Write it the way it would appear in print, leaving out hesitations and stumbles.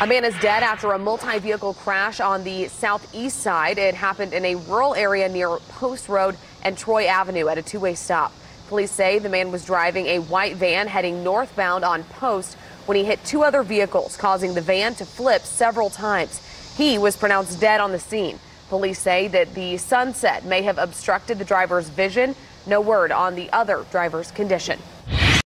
A man is dead after a multi-vehicle crash on the southeast side. It happened in a rural area near Post Road and Troy Avenue at a two-way stop. Police say the man was driving a white van heading northbound on Post when he hit two other vehicles, causing the van to flip several times. He was pronounced dead on the scene. Police say that the sunset may have obstructed the driver's vision. No word on the other driver's condition.